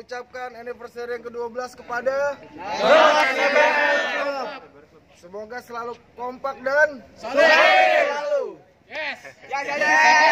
mengucapkan anniversary yang ke-12 kepada semoga selalu kompak dan selalu. Yes. Ya.